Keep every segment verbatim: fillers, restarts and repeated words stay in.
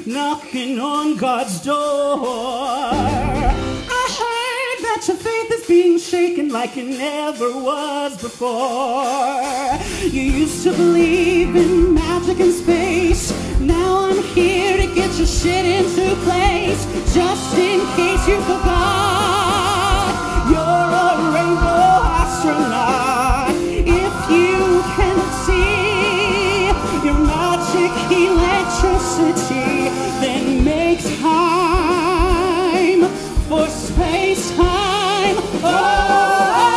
knocking on God's door. I heard that your faith is being shaken like it never was before. You used to believe in magic and space. Now I'm here to get your shit into place, just in case you forgot. You're a rainbow astronaut. If you cannot see your magic electricity, then make time for space-time. Oh!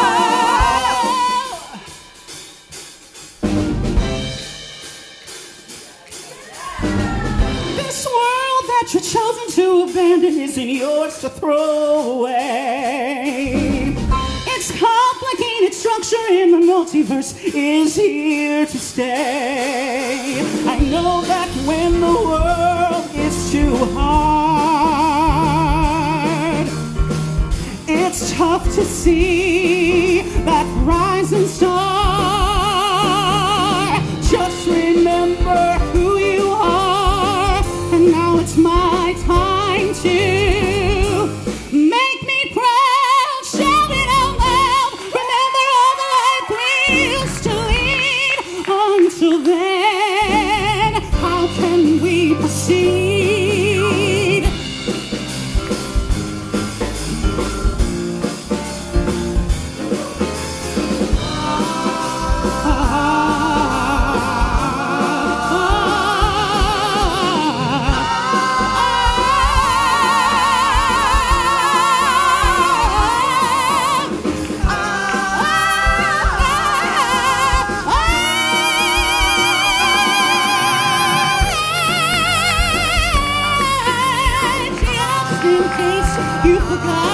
This world that you're chosen to abandon isn't yours to throw away. Its complicated structure in the multiverse is here to stay. I know that when the world is too hard, it's tough to see that rising star. Just remember who you are, and now it's my time to make me proud. Shout it out loud. Remember all the life we used to lead. Until then, how can we proceed? You forgot.